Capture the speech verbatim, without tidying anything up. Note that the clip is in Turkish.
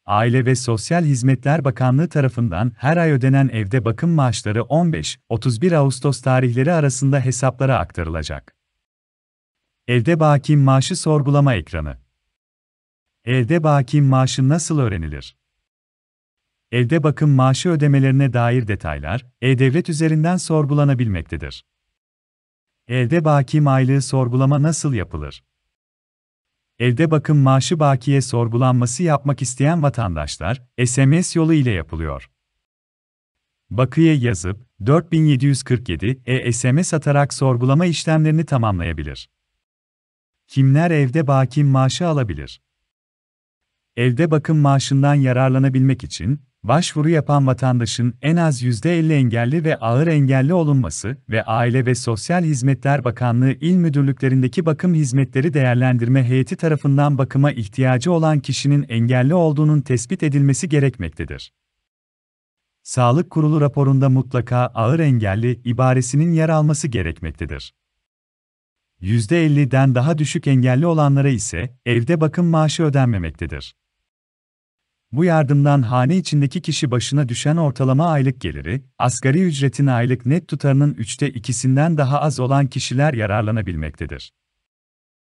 Aile ve Sosyal Hizmetler Bakanlığı tarafından her ay ödenen evde bakım maaşları on beş otuz bir Ağustos tarihleri arasında hesaplara aktarılacak. Evde baki maaşı sorgulama ekranı. Evde baki maaşı nasıl öğrenilir? Evde bakım maaşı ödemelerine dair detaylar, E-Devlet üzerinden sorgulanabilmektedir. Evde baki aylığı sorgulama nasıl yapılır? Evde bakım maaşı bakiye sorgulanması yapmak isteyen vatandaşlar, S M S yolu ile yapılıyor. Bakiye yazıp, dört bin yedi yüz kırk yedi e S M S atarak sorgulama işlemlerini tamamlayabilir. Kimler evde baki maaşı alabilir? Evde bakım maaşından yararlanabilmek için, başvuru yapan vatandaşın en az yüzde elli engelli ve ağır engelli olunması ve Aile ve Sosyal Hizmetler Bakanlığı İl Müdürlüklerindeki Bakım Hizmetleri Değerlendirme Heyeti tarafından bakıma ihtiyacı olan kişinin engelli olduğunun tespit edilmesi gerekmektedir. Sağlık Kurulu raporunda mutlaka ağır engelli ibaresinin yer alması gerekmektedir. yüzde elliden daha düşük engelli olanlara ise evde bakım maaşı ödenmemektedir. Bu yardımdan hane içindeki kişi başına düşen ortalama aylık geliri, asgari ücretin aylık net tutarının üçte ikisinden daha az olan kişiler yararlanabilmektedir.